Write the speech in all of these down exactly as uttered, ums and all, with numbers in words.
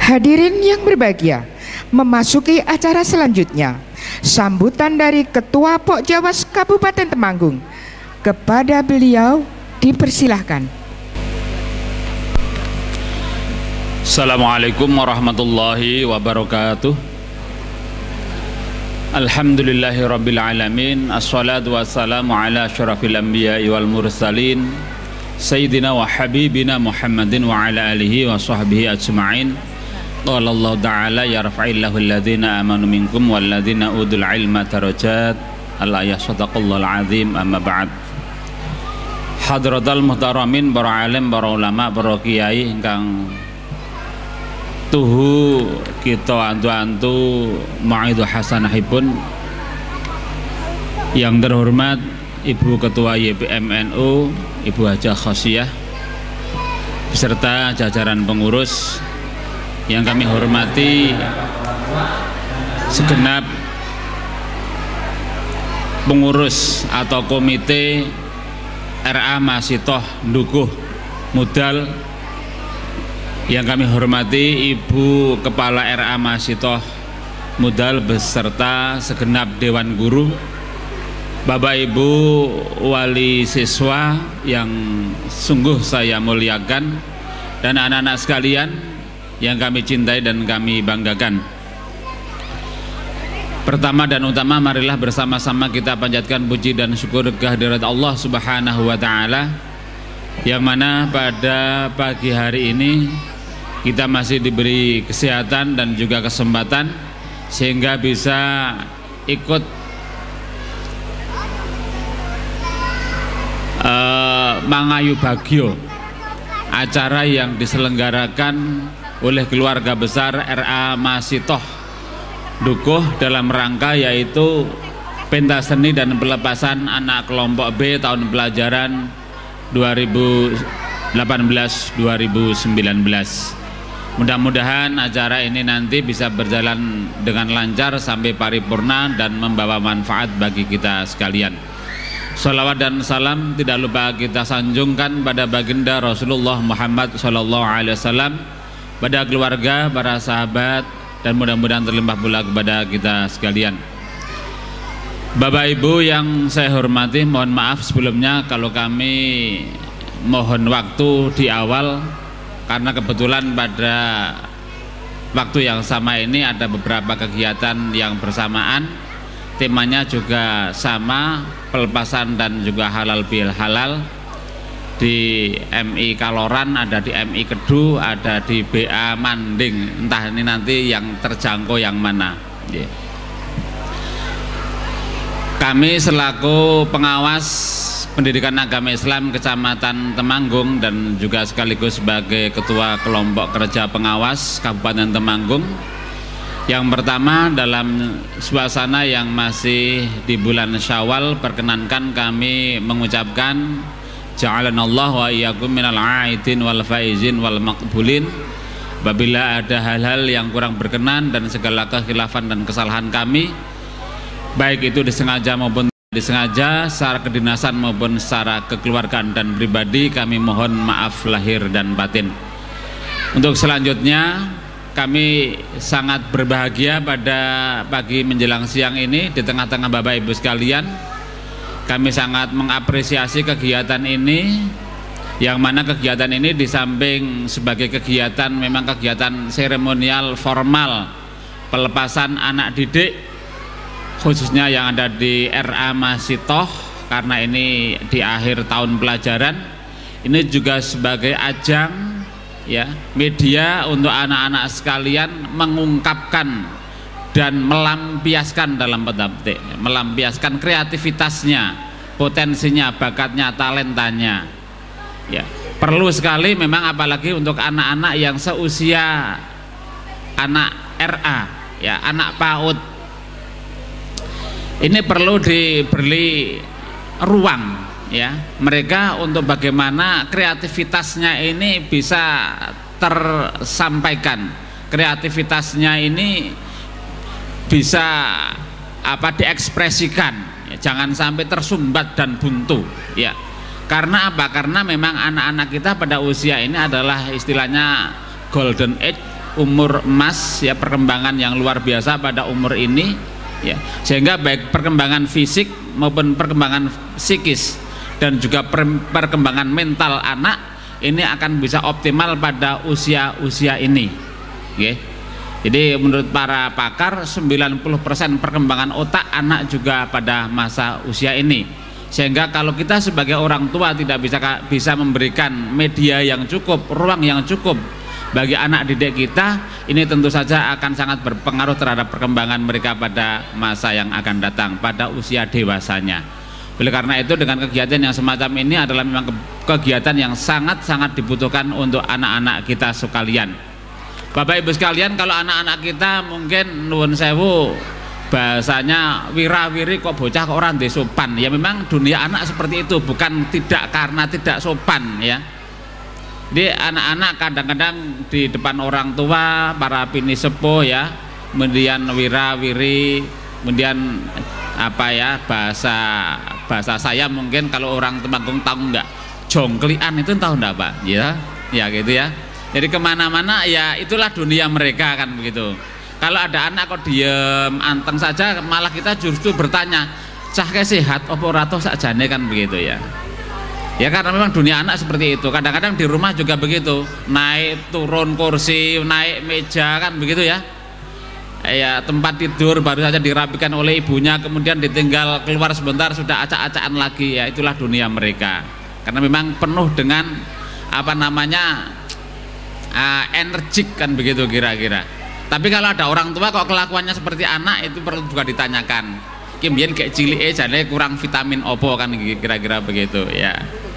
Hadirin yang berbahagia, memasuki acara selanjutnya, sambutan dari Ketua Pokjawas Kabupaten Temanggung. Kepada beliau dipersilahkan. Assalamualaikum warahmatullahi wabarakatuh. Alhamdulillahi rabbil alamin. Assalatu wassalamu ala syarafil anbiya'i wal mursalin Sayyidina wa habibina Muhammadin wa ala alihi wa sahbihi ajma'in. Qala Allah ta'ala yarfa'illahu alladhina amanu minkum walladhina udul ilma darajat. Al-ayah sadaqallahul azim. Amma ba'd. Hadratal muhtaramin, para alim, para ulama, para kiai ingkang tuhu kita antu-antu ma'idhu hasanahipun. Yang terhormat Ibu Ketua Y P M N U, Ibu Hajah Khosiyah, beserta jajaran pengurus. Yang kami hormati segenap pengurus atau komite R A Masitoh Ndukuh Mudal. Yang kami hormati Ibu Kepala R A Masitoh Mudal beserta segenap Dewan Guru, Bapak Ibu wali siswa yang sungguh saya muliakan, dan anak-anak sekalian yang kami cintai dan kami banggakan. Pertama dan utama, marilah bersama-sama kita panjatkan puji dan syukur kehadirat Allah Subhanahu wa Ta'ala, yang mana pada pagi hari ini kita masih diberi kesehatan dan juga kesempatan sehingga bisa ikut uh, mangayu bagyo, acara yang diselenggarakan oleh keluarga besar R A Masitoh Ndukuh dalam rangka yaitu pentas seni dan pelepasan anak kelompok B tahun pelajaran dua ribu delapan belas dua ribu sembilan belas. Mudah-mudahan acara ini nanti bisa berjalan dengan lancar sampai paripurna dan membawa manfaat bagi kita sekalian. Salawat dan salam tidak lupa kita sanjungkan pada baginda Rasulullah Muhammad Sallallahu Alaihi Wasallam, pada keluarga, para sahabat, dan mudah-mudahan terlimpah pula kepada kita sekalian. Bapak Ibu yang saya hormati, mohon maaf sebelumnya kalau kami mohon waktu di awal, karena kebetulan pada waktu yang sama ini ada beberapa kegiatan yang bersamaan. Temanya juga sama, pelepasan dan juga halal bil halal. Di M I Kaloran, ada di M I Kedu, ada di B A Manding. Entah ini nanti yang terjangkau yang mana. Yeah. Kami selaku pengawas pendidikan agama Islam Kecamatan Temanggung dan juga sekaligus sebagai Ketua Kelompok Kerja Pengawas Kabupaten Temanggung, yang pertama dalam suasana yang masih di bulan Syawal, perkenankan kami mengucapkan ja'alanallahu wa iyyakum minal aidin wal faizin wal maqbulin. Apabila ada hal-hal yang kurang berkenan dan segala kekhilafan dan kesalahan kami, baik itu disengaja maupun disengaja, secara kedinasan maupun secara kekeluargaan dan pribadi, kami mohon maaf lahir dan batin. Untuk selanjutnya, kami sangat berbahagia pada pagi menjelang siang ini di tengah-tengah Bapak Ibu sekalian. Kami sangat mengapresiasi kegiatan ini, yang mana kegiatan ini di samping sebagai kegiatan memang kegiatan seremonial formal pelepasan anak didik, khususnya yang ada di R A Masitoh, karena ini di akhir tahun pelajaran, ini juga sebagai ajang ya media untuk anak-anak sekalian mengungkapkan dan melampiaskan dalam petik, melampiaskan kreativitasnya, potensinya, bakatnya, talentanya. Ya, perlu sekali memang, apalagi untuk anak-anak yang seusia anak R A, ya, anak PAUD. Ini perlu diberi ruang, ya, mereka untuk bagaimana kreativitasnya ini bisa tersampaikan, kreativitasnya ini bisa apa diekspresikan, ya, jangan sampai tersumbat dan buntu, ya. Karena apa? Karena memang anak-anak kita pada usia ini adalah istilahnya golden age, umur emas ya, perkembangan yang luar biasa pada umur ini ya, sehingga baik perkembangan fisik maupun perkembangan psikis dan juga per perkembangan mental anak ini akan bisa optimal pada usia-usia ini ya. Jadi menurut para pakar sembilan puluh persen perkembangan otak anak juga pada masa usia ini, sehingga kalau kita sebagai orang tua tidak bisa bisa memberikan media yang cukup, ruang yang cukup bagi anak didik kita, ini tentu saja akan sangat berpengaruh terhadap perkembangan mereka pada masa yang akan datang, pada usia dewasanya. Oleh karena itu dengan kegiatan yang semacam ini adalah memang kegiatan yang sangat-sangat dibutuhkan untuk anak-anak kita sekalian. Bapak Ibu sekalian, kalau anak-anak kita mungkin nuwun sewu bahasanya wirawiri kok bocah kok orang sopan, ya memang dunia anak seperti itu, bukan tidak karena tidak sopan ya. Jadi anak-anak kadang-kadang di depan orang tua, para pini sepuh ya, kemudian wirawiri, kemudian apa ya, bahasa bahasa saya mungkin kalau orang Temanggung tahu enggak, jongklian itu tahu enggak Pak ya, ya gitu ya. Jadi kemana-mana ya itulah dunia mereka kan begitu. Kalau ada anak kok diem anteng saja, malah kita justru bertanya, cah ke sehat opo rato sakjane kan begitu ya. Ya karena memang dunia anak seperti itu. Kadang-kadang di rumah juga begitu, naik turun kursi, naik meja kan begitu ya. Ya tempat tidur baru saja dirapikan oleh ibunya, kemudian ditinggal keluar sebentar sudah acak-acakan lagi ya. Itulah dunia mereka. Karena memang penuh dengan apa namanya uh, energik kan begitu kira-kira. Tapi kalau ada orang tua kok kelakuannya seperti anak, itu perlu juga ditanyakan. Kemudian kayak cilik eh jadi kurang vitamin opo kan kira-kira begitu ya.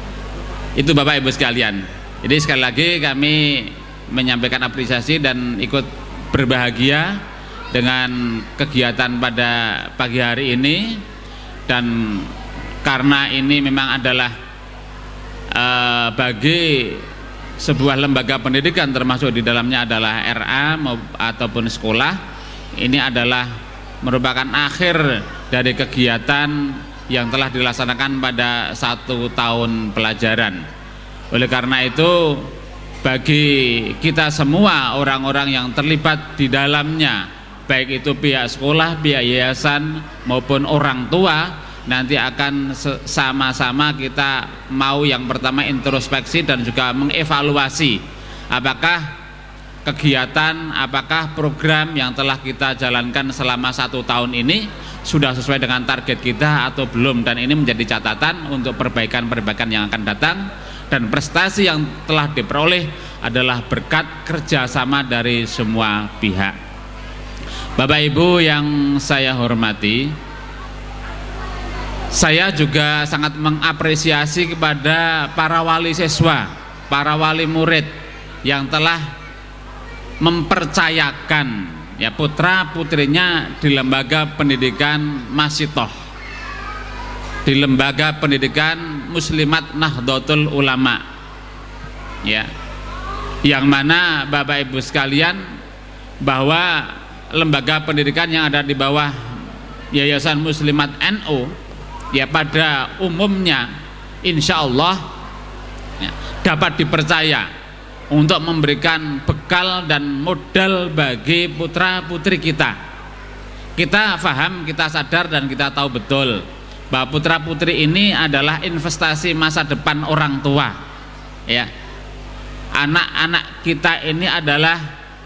Itu Bapak Ibu sekalian. Jadi sekali lagi kami menyampaikan apresiasi dan ikut berbahagia dengan kegiatan pada pagi hari ini, dan karena ini memang adalah uh, bagi sebuah lembaga pendidikan, termasuk di dalamnya adalah R A ataupun sekolah, ini adalah merupakan akhir dari kegiatan yang telah dilaksanakan pada satu tahun pelajaran. Oleh karena itu bagi kita semua orang-orang yang terlibat di dalamnya, baik itu pihak sekolah, pihak yayasan maupun orang tua, nanti akan sama-sama kita mau yang pertama introspeksi dan juga mengevaluasi apakah kegiatan, apakah program yang telah kita jalankan selama satu tahun ini sudah sesuai dengan target kita atau belum, dan ini menjadi catatan untuk perbaikan-perbaikan yang akan datang. Dan prestasi yang telah diperoleh adalah berkat kerjasama dari semua pihak. Bapak Ibu yang saya hormati, saya juga sangat mengapresiasi kepada para wali siswa, para wali murid yang telah mempercayakan ya putra putrinya di lembaga pendidikan Masitoh, di lembaga pendidikan Muslimat Nahdlatul Ulama ya, yang mana Bapak Ibu sekalian bahwa lembaga pendidikan yang ada di bawah Yayasan Muslimat N U ya pada umumnya insya Allah ya, dapat dipercaya untuk memberikan bekal dan modal bagi putra putri kita. Kita paham, kita sadar, dan kita tahu betul bahwa putra putri ini adalah investasi masa depan orang tua ya. Anak-anak kita ini adalah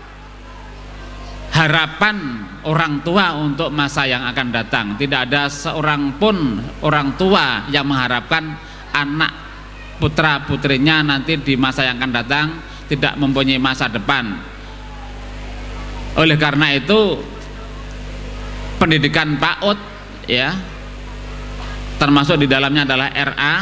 harapan orang tua untuk masa yang akan datang. Tidak ada seorang pun orang tua yang mengharapkan anak putra putrinya nanti di masa yang akan datang tidak mempunyai masa depan. Oleh karena itu pendidikan PAUD ya, termasuk di dalamnya adalah R A,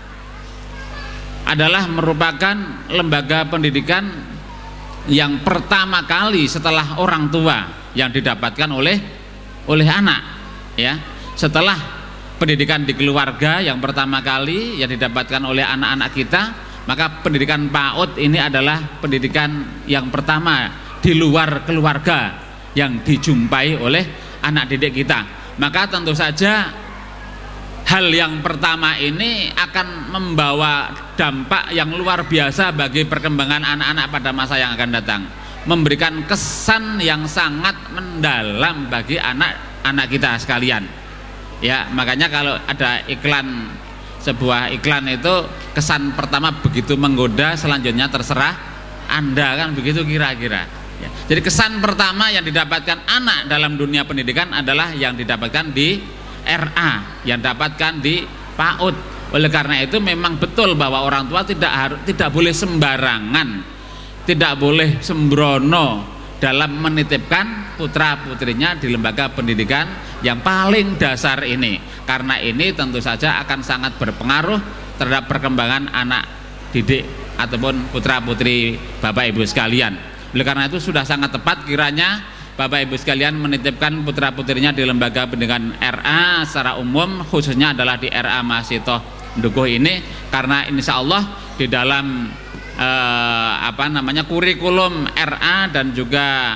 adalah merupakan lembaga pendidikan yang pertama kali setelah orang tua yang didapatkan oleh oleh anak ya. Setelah pendidikan di keluarga yang pertama kali yang didapatkan oleh anak-anak kita, maka pendidikan PAUD ini adalah pendidikan yang pertama di luar keluarga yang dijumpai oleh anak didik kita. Maka tentu saja hal yang pertama ini akan membawa dampak yang luar biasa bagi perkembangan anak-anak pada masa yang akan datang. memberikan kesan yang sangat mendalam bagi anak-anak kita sekalian. Ya, makanya kalau ada iklan, sebuah iklan itu kesan pertama begitu menggoda, selanjutnya terserah Anda, kan begitu kira-kira. Ya, jadi kesan pertama yang didapatkan anak dalam dunia pendidikan adalah yang didapatkan di R A, yang didapatkan di PAUD. Oleh karena itu memang betul bahwa orang tua tidak harus, tidak boleh sembarangan, tidak boleh sembrono dalam menitipkan putra putrinya di lembaga pendidikan yang paling dasar ini, karena ini tentu saja akan sangat berpengaruh terhadap perkembangan anak didik ataupun putra putri Bapak Ibu sekalian. Oleh karena itu sudah sangat tepat kiranya Bapak Ibu sekalian menitipkan putra putrinya di lembaga pendidikan R A secara umum, khususnya adalah di R A Masitoh Ndukuh ini, karena insya Allah di dalam eh, apa namanya kurikulum R A dan juga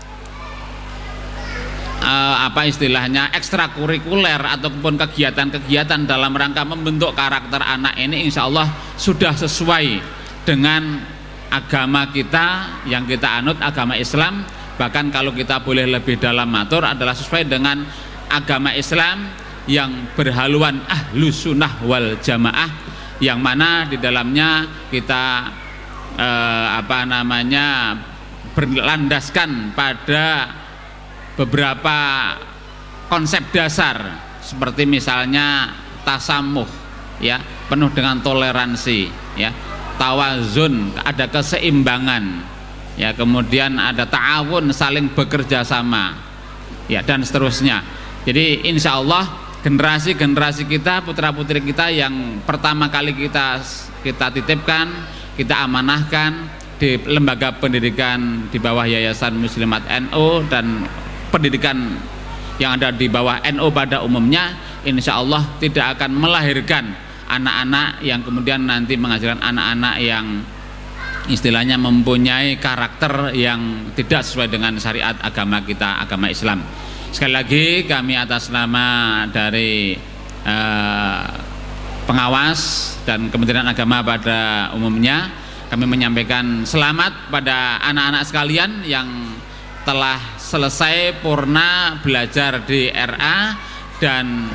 eh, apa istilahnya ekstrakurikuler ataupun kegiatan-kegiatan dalam rangka membentuk karakter anak ini insya Allah sudah sesuai dengan agama kita yang kita anut, agama Islam. Bahkan kalau kita boleh lebih dalam matur adalah sesuai dengan agama Islam yang berhaluan ahlu sunnah wal jamaah, yang mana di dalamnya kita eh, apa namanya berlandaskan pada beberapa konsep dasar seperti misalnya tasamuh, ya, penuh dengan toleransi, ya, tawazun, ada keseimbangan, ya, kemudian ada ta'awun, saling bekerja sama, ya, dan seterusnya. Jadi insya Allah generasi-generasi kita, putra putri kita yang pertama kali kita kita titipkan, kita amanahkan di lembaga pendidikan di bawah Yayasan Muslimat N U dan pendidikan yang ada di bawah N U pada umumnya, insya Allah tidak akan melahirkan anak-anak yang kemudian nanti menghasilkan anak-anak yang istilahnya mempunyai karakter yang tidak sesuai dengan syariat agama kita, agama Islam. Sekali lagi kami atas nama dari eh, pengawas dan Kementerian Agama pada umumnya, kami menyampaikan selamat pada anak-anak sekalian yang telah selesai purna belajar di R A, dan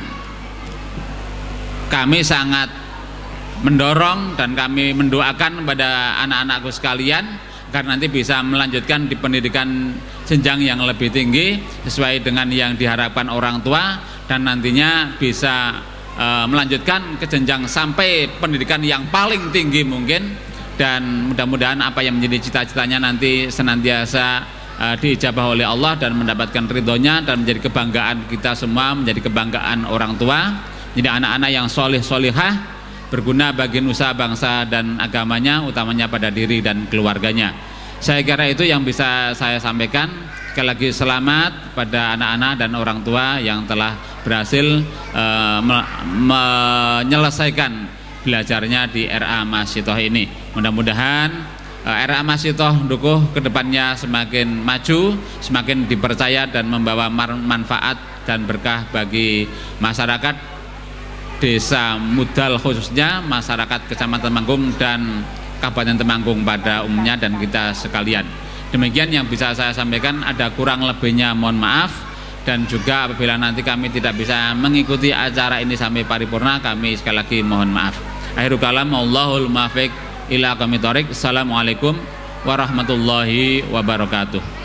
kami sangat mendorong dan kami mendoakan kepada anak-anakku sekalian agar nanti bisa melanjutkan di pendidikan jenjang yang lebih tinggi sesuai dengan yang diharapkan orang tua, dan nantinya bisa e, melanjutkan ke jenjang sampai pendidikan yang paling tinggi mungkin, dan mudah-mudahan apa yang menjadi cita-citanya nanti senantiasa e, diijabah oleh Allah dan mendapatkan ridhonya, dan menjadi kebanggaan kita semua, menjadi kebanggaan orang tua, jadi anak-anak yang solih-solihah, berguna bagi nusa bangsa dan agamanya, utamanya pada diri dan keluarganya. Saya kira itu yang bisa saya sampaikan. Sekali lagi selamat pada anak-anak dan orang tua yang telah berhasil uh, me menyelesaikan belajarnya di R A Masitoh ini. Mudah-mudahan uh, R A Masitoh Ndukuh kedepannya semakin maju, semakin dipercaya dan membawa manfaat dan berkah bagi masyarakat Desa Mudal, khususnya masyarakat Kecamatan Temanggung dan Kabupaten Temanggung pada umumnya, dan kita sekalian. Demikian yang bisa saya sampaikan, ada kurang lebihnya mohon maaf, dan juga apabila nanti kami tidak bisa mengikuti acara ini sampai paripurna, kami sekali lagi mohon maaf. Akhirul kalam, Allahul muwaffiq ila aqwamit thoriq. Assalamualaikum warahmatullahi wabarakatuh.